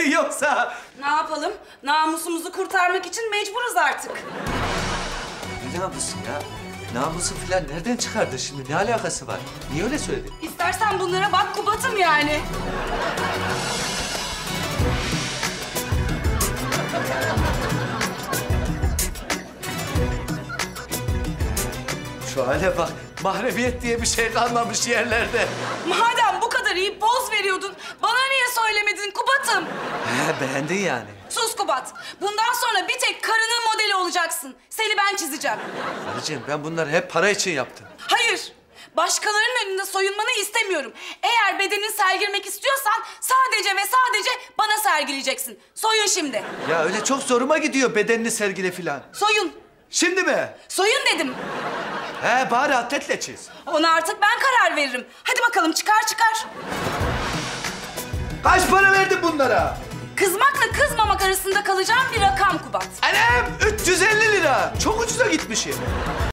ettin yoksa? Ne yapalım? Namusumuzu kurtarmak için mecburuz artık. Ne namusu ya? Namusu falan nereden çıkardın şimdi? Ne alakası var? Niye öyle söyledin? İstersen bunlara bak Kubat'ım yani. Şu hale bak. Mahremiyet diye bir şey kalmamış yerlerde. Madem bu kadar iyi poz veriyordun, bana niye söylemedin Kubat'ım? Beğendin yani. Sus Kubat. Bundan sonra bir tek karının modeli olacaksın. Seni ben çizeceğim. Karıcığım ben bunları hep para için yaptım. Hayır. Başkalarının önünde soyunmanı istemiyorum. Eğer bedenini sergilemek istiyorsan sadece ve sadece bana sergileyeceksin. Soyun şimdi. Ya öyle çok zoruma gidiyor bedenini sergile falan. Soyun. Şimdi mi? Soyun dedim. Bari atletle çiz. Ona artık ben karar veririm. Hadi bakalım çıkar çıkar. Kaç para verdin bunlara? Kızmakla kızmamak arasında kalacağım bir rakam Kubat. Anam 350 lira. Çok ucuza gitmişim.